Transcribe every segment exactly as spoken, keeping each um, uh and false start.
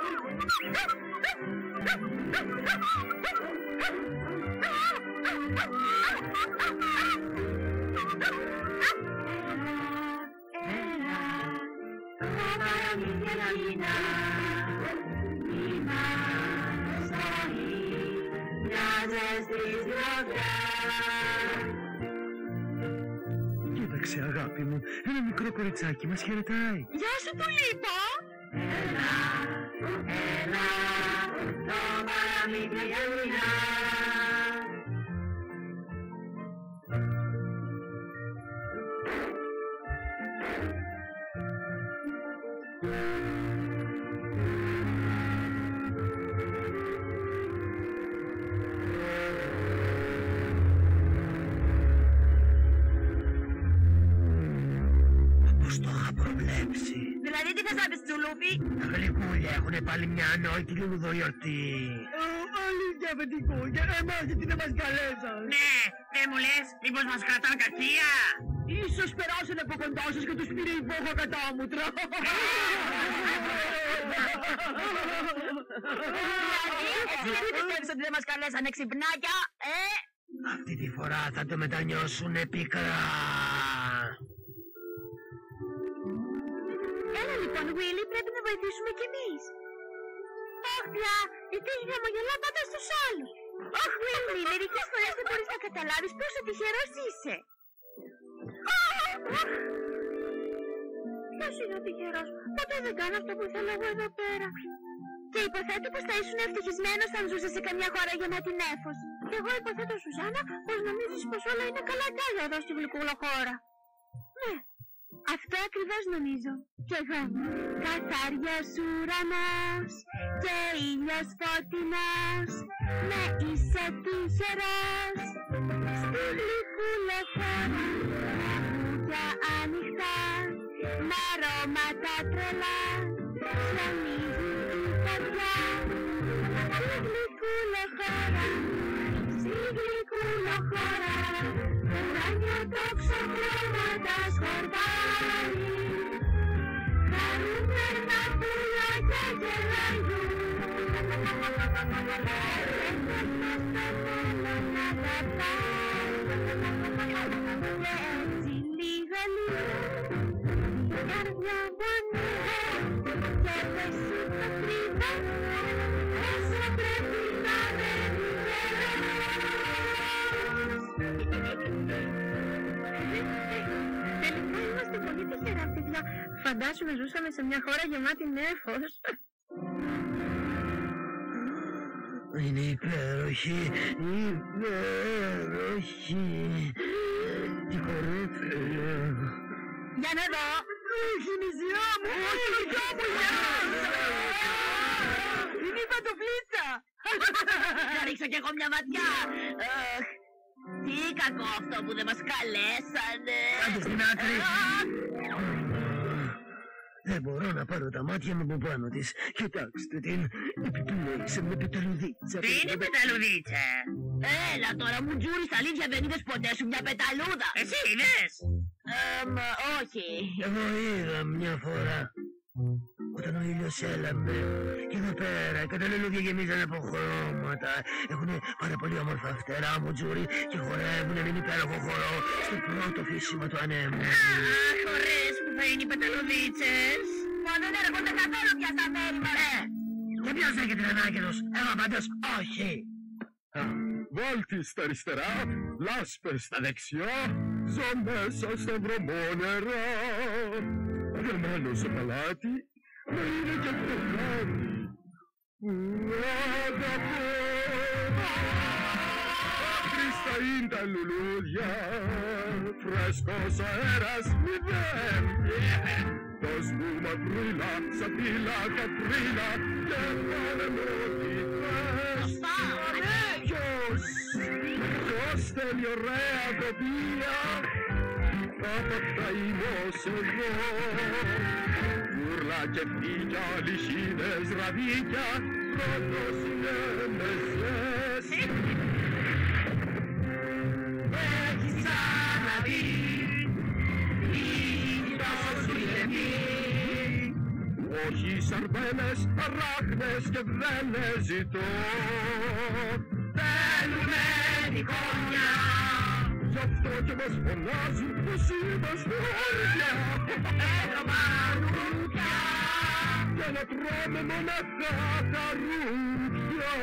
Κοίταξε, αγάπη μου, ένα μικρό κοριτσάκι μας χαιρετάει. Γεια σου, Τουλίπα! Έλα, έλα, το παραμύθι για μήνα. Δηλαδή τι θες να πεις, Τσουλούπι? Τα γλυκούλια έχουνε πάλι μια ανόητη λουλουδογιορτή. Αλήθεια, αφεντικούλια, εμάς γιατί δεν μας καλέσαν? Ναι, δεν μου λες, μήπως μας κρατάν κακία? Ίσως περάσουν από κοντά σας και τους πήρε η βόχα κατάμουτρα. Δηλαδή, εσύ γιατί πιστεύεις ότι δεν μας καλέσανε, ξυπνάκια, ε? Αυτή τη φορά θα το μετανιώσουνε πικρά. Έλα λοιπόν, Βίλι, πρέπει να βοηθήσουμε κι εμείς. Αχ, πια, η τύχη χαμογελά πάντα στους άλλους. Αχ, Βίλι, μερικές φορές δεν μπορείς να καταλάβεις πόσο τυχερός είσαι. Ποιος είναι ο τυχερός? Ποτέ δεν κάνω αυτό που θέλω εγώ εδώ πέρα. Και υποθέτω πως θα ήσουν ευτυχισμένος αν ζούσες σε καμιά χώρα γεμάτη νέφος. Και εγώ υποθέτω, Σουζάνα, πως νομίζεις πως όλα είναι καλά κι άλλα εδώ στη γλυκούλα χώρα. Ναι. Αυτό ακριβώς νομίζω. Κι εγώ. Καθάριος ουρανός και ήλιος φωτεινός. Ναι, είσαι τυχερός. Στη γλυκούλα χώρα, για ανοιχτά, με αρώματα τρελά, χιονίζει η καρδιά. Στη γλυκούλα χώρα, στη γλυκούλα χώρα, ουράνιο τόξο χρώματα σκορπάει. Χαρούμενα πουλάκια γελάγουν. Έρχεται στο μέλλον να τα πάει. Και έτσι λίγο λίγο η καρδιά μου ανοίγει και πέσει το φρύδο όσο πρέπει να με Τελικά είμαστε πολύ τυχερά, παιδιά. Φαντάσουμε ζούσαμε σε μια χώρα γεμάτη νέφος. Είναι υπέροχη, υπέροχη. Τι χορεύει. Για να δω. Όχι, νησιά μου, όχι, νησιά μου, γεια. Είναι η παντοφλίτσα. Να ρίξω κι εγώ μια ματιά. Τι κακό αυτό που δεν μας καλέσανε. Άντε στην άκρη. Δεν μπορώ να πάρω τα μάτια μου από πάνω της. Κοιτάξτε την, επιπλέει σε μια πεταλουδίτσα. Τι είναι πεταλουδίτσα? Έλα τώρα μου τζούρι, στα αλήθεια δεν είδες ποτέ σου μια πεταλούδα? Εσύ είδες? Εμ, όχι. Εγώ είδα μια φορά. Όταν ο ήλιος έλαμπε και εδώ πέρα και τα λουλούδια γεμίζανε από χρώματα. Έχουνε πάρα πολύ όμορφα φτερά μου τζούρι και χορεύουνε έναν υπέροχο χορό στο πρώτο φύσιμα του ανέμου. Αχ, ωραίες που θα είναι οι πεταλουδίτσες. Μα δεν έρχονται καθόλου πια στα μέρη μας. Ε, και ποιος έχει την ανάγκη τους? Εγώ πάντως όχι. Βάλτη στα αριστερά, λάσπες στα δεξιά, ζω μέσα στο βρωμό νερά. Δεμένο σε παλάτι, να είναι και φεγγάρι που αγαπώ. Χρήστα είναι τα λουλούδια, φρέσκος αέρας μηδέν. Δώσ' μου μακρύλα, σαπίλα, καπρίλα και πάρε μου ό,τι θες. Ποιος, ποιος θέλει ωραία τοπία, απ' αυτά είμαι ως εγώ. Φούρλα και φύκια, λυσίδες, ραβίκια, πρώτος είναι μεσές. Έχεις ξαναδεί, η τόσο σου λεπτή. όχι σαρδέλες, αράχνες και βρέλες ζητώ. Θέλουμε δικόνια. Γι' αυτό και μας φωνάζουν πως είμαστε όρια. Έτρωμα ρούπια. Για να τρώμε μοναχά τα ρούπια.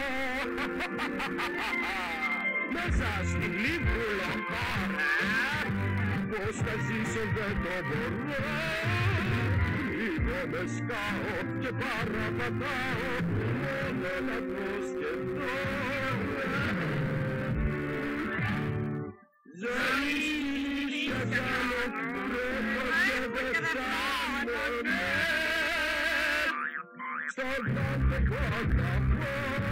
Μέσα στη λίβρουλο χώρα πως θα ζήσω δεν το μπορώ. Είμαι με σκάω και παραπατάω μόνο να το σκεφτώ. Ζωή και άλλο τρόπο και δεν φτάνομαι. Στο δάντε κονταπώ.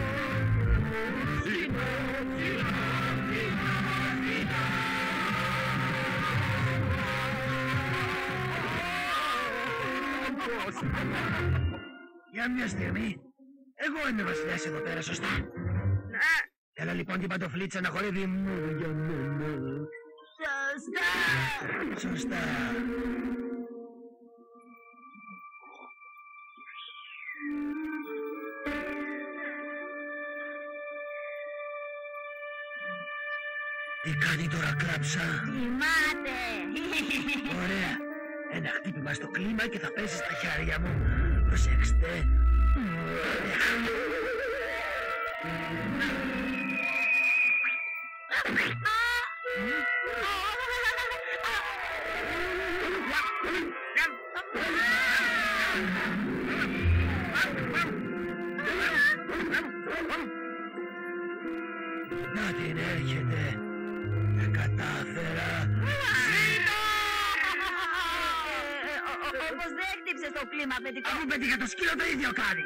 Ζήνω, ζήνω, ζήνω, ζήνω. Για μια στιγμή, εγώ είμαι βασιλιάς εδώ πέρα, σωστά? Ναι. Έλα λοιπόν την παντοφλίτσα να χορεύει μόνο για μένα. Σωστά. Σωστά. Τι κάνει τώρα, Κλάψα? Κοιμάται. Ωραία. Ένα χτύπημα στο κλίμα και θα πέσει στα χέρια μου. Προσέξτε. Να την έρχεται. Τα κατάφερα. Όπως δεν χτύψε στο κλίμα, παιδικό. Αφού πέτυχε το σκύλο το ίδιο κάνει.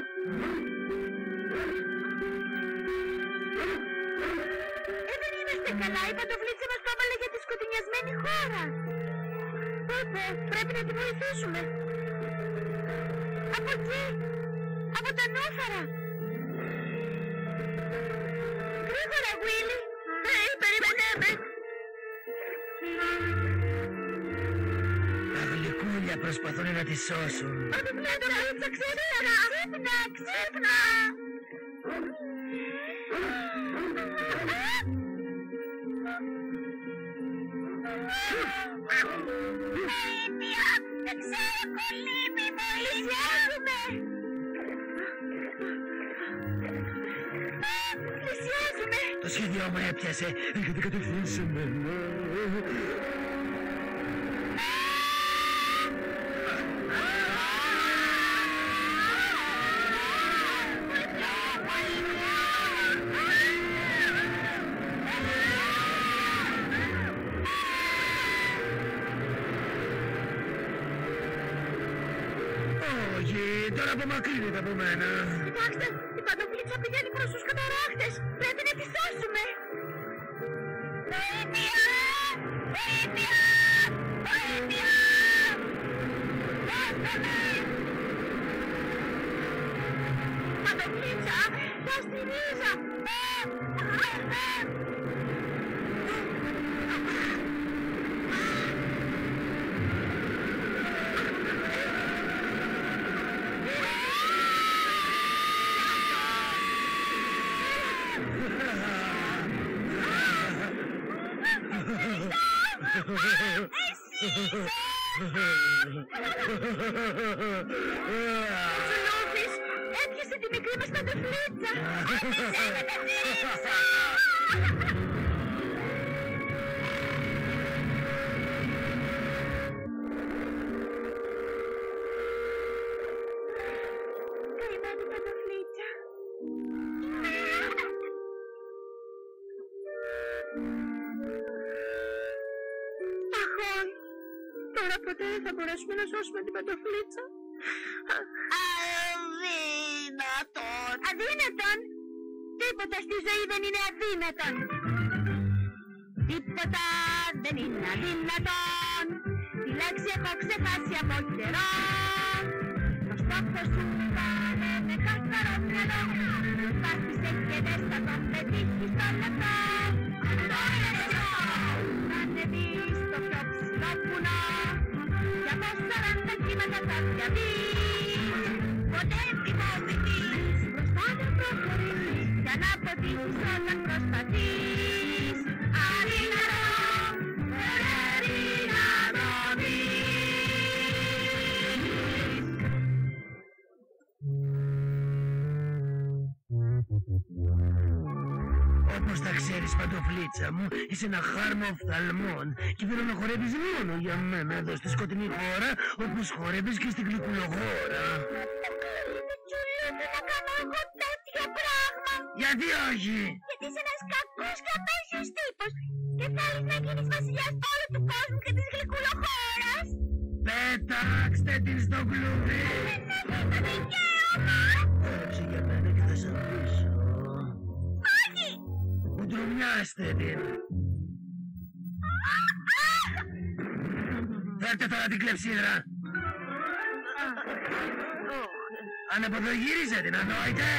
Ε, δεν είμαστε καλά. Η παντοφλίτσα μας το έβαλε για τη σκοτεινιασμένη χώρα. Πόπο, πρέπει να τη βοηθήσουμε. Από εκεί. Από τα νόφαρα. Γρήγορα, Γουίλι. Hey, περίμενε με. Τα γλυκούλια προσπαθούν να τη σώσουν. Παντοφλίτσα, ξύπνα. Ξύπνα, ξύπνα. Βοήθεια! Δεν ξέρω, κολύμπι, πλησιάζουμε! Πλησιάζουμε! Το σχέδιό μου έπιασε. Έχετε κατευθύνει σε μένα. Όχι, τώρα απομακρύνεται από μένα. Κοιτάξτε, η παντοφλίτσα πηγαίνει προς τους καταράχτες. Πρέπει να τη σώσουμε. Βοήθεια! Βοήθεια! Βοήθεια! Δώστε με! Παντοφλίτσα, θα στη ρίζα. Ο Τσουλούφης έπιασε τη μικρή μας παντοφλίτσα. Έπιασε με τα φλίτσα. Καημένη παντοφλίτσα. Αχώς. Τώρα ποτέ δεν θα μπορέσουμε να σώσουμε την παντοφλίτσα. Αδύνατον. Αδύνατον. Τίποτα στη ζωή δεν είναι αδύνατον. Τίποτα δεν είναι αδύνατον. Τη λέξη έχω ξεχάσει από καιρό. Το στόχο σου κάνε με καθαρό μυαλό. Πάτησε και δεν θα τον πετύχεις στο λεπτό. Το έσω να ανεβείς στο πιο ψηλό βουνό. Για από σαράντα βήματα θα διαβείς. Ποτέ μη φοβηθείς, μπροστά να προχωρείς, για να αποτύχεις όταν προσπαθείς. Αδύνατο, αδύνατο Όπως τα ξέρεις, παντοφλίτσα μου, είσαι ένα χάρμα οφθαλμών και θέλω να χορεύεις μόνο για μένα εδώ στη σκοτεινή χώρα, όπως χορεύεις και στην γλυκουλοχώρα. Είναι τσουλούδι να κάνω εγώ τέτοιο πράγμα. Γιατί όχι? Γιατί είσαι ένας κακός και απέσιος τύπος και θέλεις να γίνεις βασιλιάς όλου του κόσμου και της γλυκουλοχώρας. Πέταξτε την στο κλουβί! Δεν έχεις το δικαίωμα. Χόρεψε για μένα και θα σε αφήσω. Όχι! Κουντρουμιάστε την! Φέρτε τώρα την κλεψίδρα! Αναποδογύριζε την, ανόητε!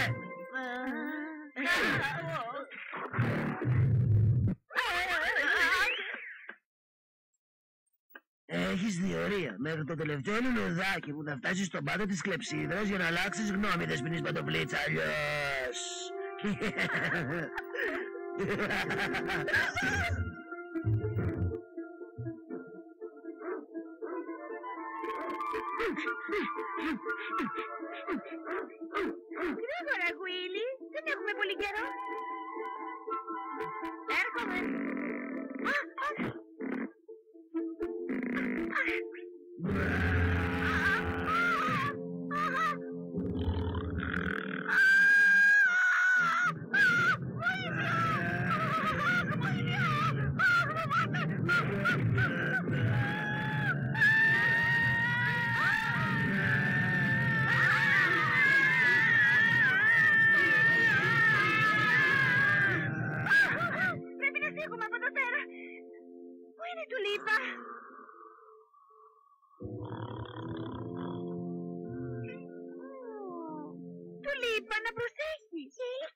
Έχεις διορία μέχρι το τελευταίο λουλουδάκι που θα φτάσει στον πάτο της κλεψίδρας για να αλλάξεις γνώμη, δεσποινής παντοπλίτσα, αλλιώς. Γρήγορα, Γουίλι. Δεν έχουμε πολύ καιρό. Έρχομαι. Α, α. Πρέπει να φύγουμε από εδώ πέρα. Πού είναι η Τουλίπα? Τουλίπα, να προσέχεις.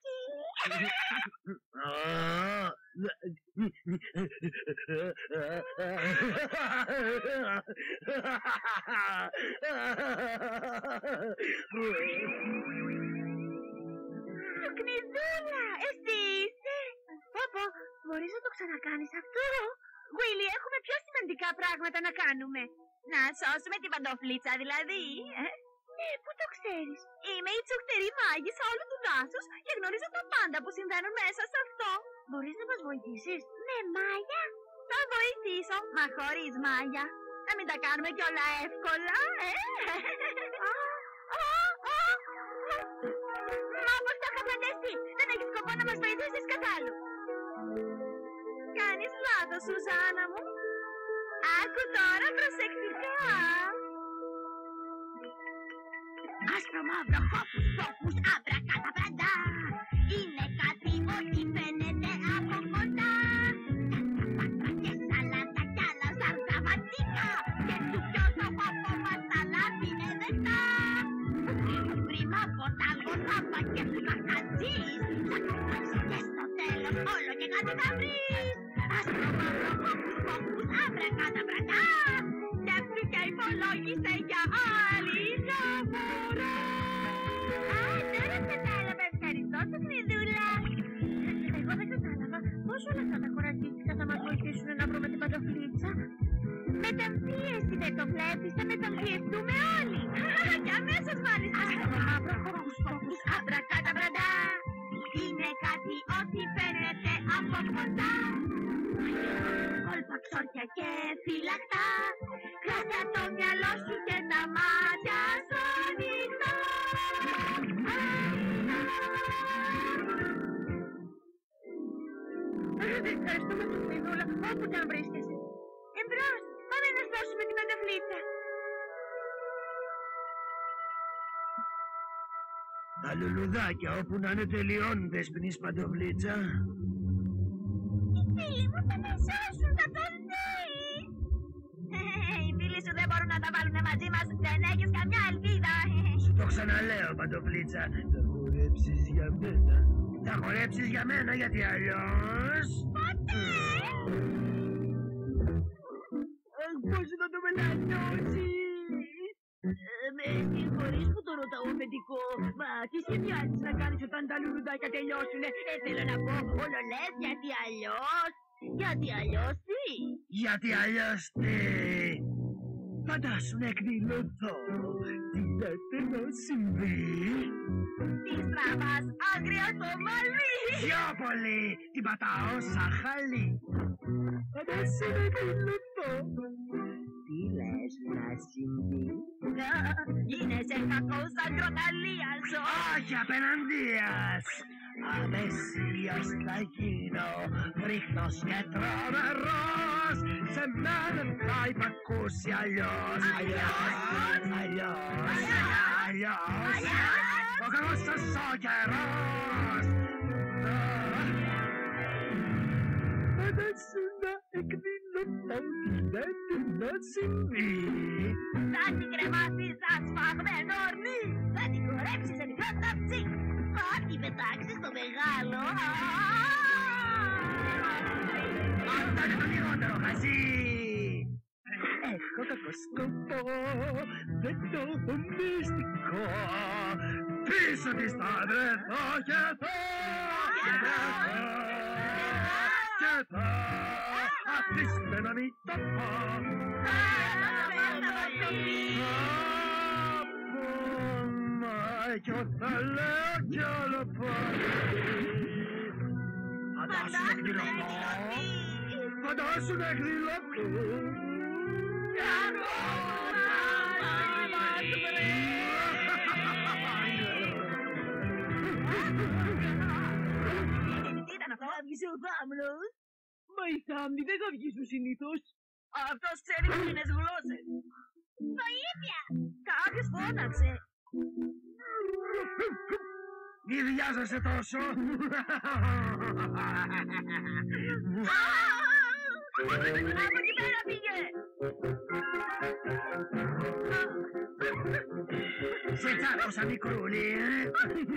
Κνηδούλα, εσύ είσαι? Πω πω, μπορείς να το ξανακάνεις αυτό? Γουίλι, έχουμε πιο σημαντικά πράγματα να κάνουμε. Να σώσουμε την παντοφλίτσα δηλαδή, ε? Ναι, πού το ξέρεις? Είμαι η τσουχτερή μάγισσα όλου του δάσους και γνωρίζω τα πάντα που συμβαίνουν μέσα σε αυτό. Μπορείς να μας βοηθήσεις? Ναι, Μάγια. Θα βοηθήσω, μα χωρίς Μάγια. Να μην τα κάνουμε κιόλα εύκολα, ε? Μα όπως το είχα φανταστεί, δεν έχεις σκοπό να μας βοηθήσεις καθόλου. Κάνεις λάθος, Σουζάνα μου. Άκου τώρα προσεκτικά. Άσπρο μαύρο φόκους φόκους αμπρακαταπραντά. Είναι κάτι ό,τι φαίνεται από κοντά. Πάτρα και σαλάτα κι άλλα ζαρζαβατίκα. Και του ποιος το πόπο μας τα λάθη είναι δεκτά. Πρίμα από τα γονάπα και φλακατζής. Θα κρατάς και στο τέλος όλο και κάτι θα βρεις. Άσπρο μαύρο φόκους φόκους αμπρακαταπραντά. Και αυτοί υπολόγισε για άλλη μια φορά. Α, τώρα κατάλαβα. Ευχαριστώ, Τσουκνιδούλα. Εγώ δεν κατάλαβα πώς όλα αυτά τα χωρατίστικα θα μας βοηθήσουν να βρούμε την παντοφλίτσα. Μεταμφίεση, δεν το βλέπεις, θα μεταμφιευτούμε όλοι. Και αμέσως μάλιστα. Άσπρο μαύρο φόκους φόκους αμπρακαταπραντά. Είναι κάτι ό,τι φαίνεται από κοντά. Κόλπα, ξόρια και φυλακτά. Κράτα το μυαλό σου και τα μάτια σου ανοιχτά. Ευχαριστούμε, Τσουκνιδούλα, όπου και αν βρίσκεσαι. Εμπρός, πάμε να σώσουμε την παντοφλίτσα. Τα λουλουδάκια όπου να είναι τελειώνουν, δεσποινής παντοφλίτσα. Οι φίλοι μου θα με σώσουν, θα το δεις. Οι φίλοι σου δεν μπορούν να τα βάλουν μαζί μας, δεν έχεις καμιά ελπίδα. Σου το ξαναλέω, παντοφλίτσα, θα χορέψεις για μένα. Θα χορέψεις για μένα, γιατί αλλιώς... Ποτέ! Αχ, πώς να το μελανιώσει! Με συγχωρείς που το ρωτάω αφεντικό. Μα τι σχεδιάζεις να κάνεις όταν τα λουλουδάκια τελειώσουνε? Ε, θέλω να πω, όλο λες γιατί αλλιώς. Γιατί αλλιώς τι? Γιατί αλλιώς τι? Φαντάσου να εκδηλωθώ. Τι λέτε να συμβεί? Τι στραβάς άγρια στο μαλλί. Πιο πολύ. Την πατάω σαν χαλί. Φαντάσου να εκδηλωθώ. Τι λες να συμβεί? Γίνεσαι κακός αγροταλίας. Όχι απέναντίας. Αμεσίως θα γίνω φρικτός και τρομερός. Σε μένα θα υπακούσει αλλιώς. Αλλιώς, αλλιώς, αλλιώς. Ο καλός σας ο καιρός. Φαντάσου να εκδηλωθώ. Τι λέτε να συμβεί? Θα την κρεμάσεις σαν σφαγμένο ορνί. Θα την κορέψεις σε μικρό ταψί. Θα την πετάξεις στο μεγάλο. Αυτό είναι το λιγότερο χαζί. Έχω κακό σκοπό, δεν το έχω μυστικό. Πίσω της θα βρεθώ και θα βρεθώ και θα αφήστε να μην το πω. Απομάει κι όταν λέω κι άλλο πάλι. Φαντάσου να εκδηλωθώ. Φαντάσου να εκδηλωθώ. Ήταν αυτό, έβγισε ο θάμνος. Μα οι θάμνοι δεν θα βγήσουν συνήθως. Αυτός ξέρει πολλές γλώσσες. Βοήθεια! Κάποιος φώναξε. Μη βιάζεσαι τόσο. Από εκεί πέρα πήγε. Σε τσάκωσα μικρούλι, ε.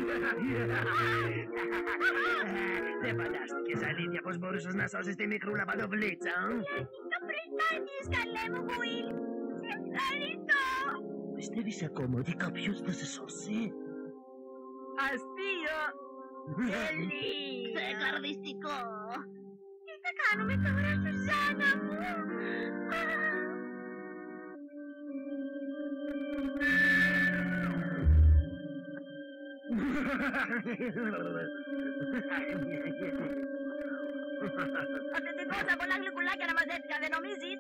Δεν φαντάστηκες αλήθεια πως μπορούσες να σώσεις τη μικρούλα παντοβλίτσα. Το πριντάνιες, καλέ μου, Γουίλ. Σε ευχαριστώ. Πιστεύεις ακόμα ότι κάποιος θα σε σώσει? Αστείο. Γελί. Ξεκαρδιστικό. Τι θα κάνουμε τώρα, Σουζάνα μου? Αυθεντικός από πολλά γλυκουλάκια να μαζέψει, δεν νομίζεις?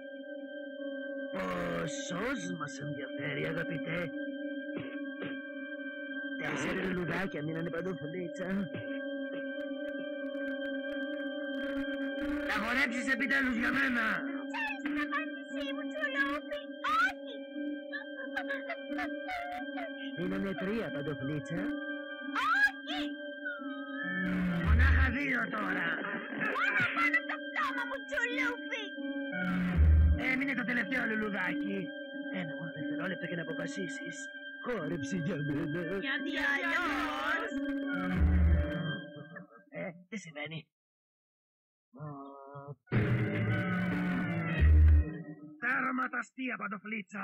Πόσος μας ενδιαφέρει, αγαπητέ. Τέσσερα λουλουδάκια μείνανε παντοφλίτσα. Θα χορέψεις επιτέλους για μένα. Ξέρεις την απάντησή μου, Τσουλούπι? Όχι! Μείνανε τρία παντοφλίτσα. Όχι! Μονάχα δύο τώρα. Μόνο πάνω στο πτώμα μου, Τσουλούπι! Έμεινε το τελευταίο λουλουδάκι. Ένα μόνο δευτερόλεπτο και να αποφασίσεις. Χόρεψε για μένα. Γιατί αλλιώς. Ε, τι συμβαίνει? Τέρμα τα αστεία, παντοφλίτσα.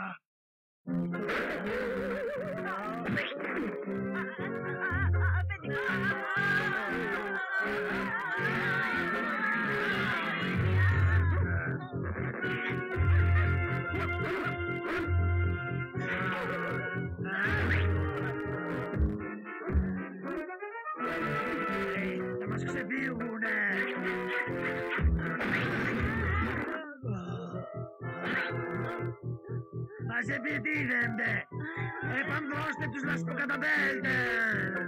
Θα μας ξεφύγουνε. Μας επιτίθενται. Επανδρώστε τους λασκοκαταπέλτες.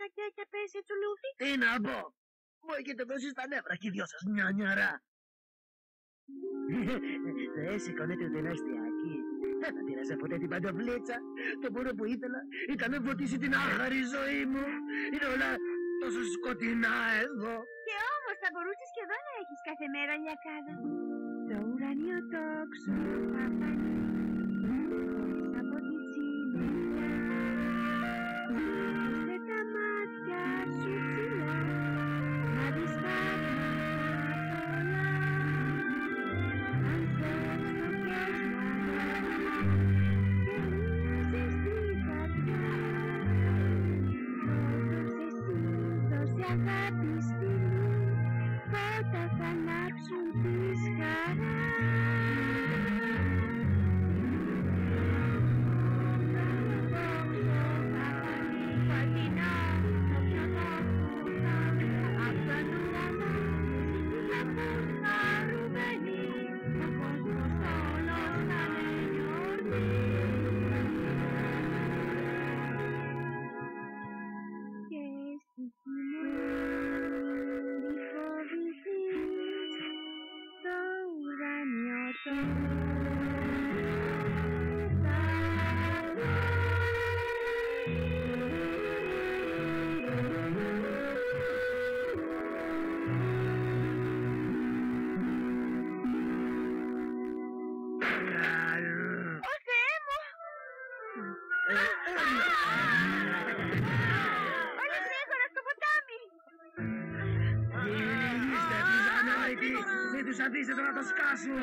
Τι να πω, μου έχετε δώσει στα νεύρα και οι δυο σας μια νιαρά. Δεν σηκώνεται ούτε ένα αστιάκι. Θα πήρασα ποτέ την παντοβλίτσα. Το μόνο που ήθελα ήταν να φωτίσει την άχαρη ζωή μου. Είναι όλα τόσο σκοτεινά εδώ. Και όμως θα μπορούσες και εδώ να έχεις κάθε μέρα λιακάδα. Το ουράνιο τόξο θα φανεί από τη συννεφιά. Σήκωσε τα μάτια σου ψηλά να δεις πράγματα πολλά. Αν θες το κόσμο γεμίζεις την καρδιά. Δώσε εσύ, δώσε αγάπη στη φώτα θα ανάψουν της χαράς. Όλοι γρήγορα στο ποτάμι! Είστε τους ανόητοι! Μην τους αφήσετε να το σκάσουν!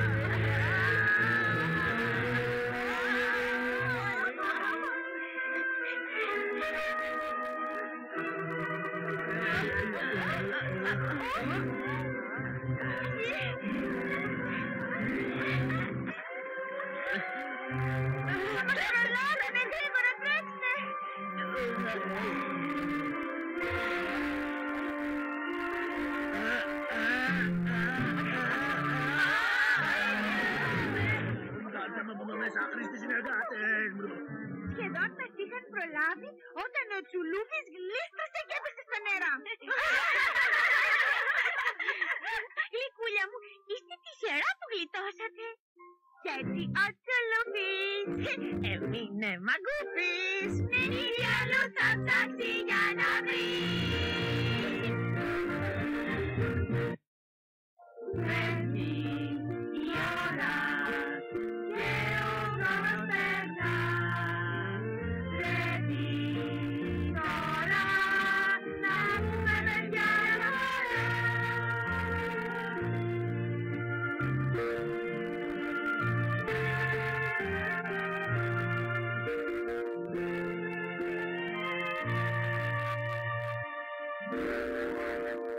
Θα μας προλάβετε, γρήγορα τρέξτε! Βγάλτε με από εδώ μέσα, άχρηστοι συνεργάτες! Σχεδόν μας είχαν προλάβει όταν ο Τσουλούφης γλίστρωσε και έπεσε στα νερά. Γλυκούλια μου, είστε τυχερά που γλιτώσατε. Γιατί ο Τσουλούφης έμεινε μαγκούφης. Ναι, τι άλλο θα ψάξει για να βρει. Φεύγει η ώρα και ο χρόνος περνά. Πρέπει τώρα να πούμε παιδιά χαρά. Thank you.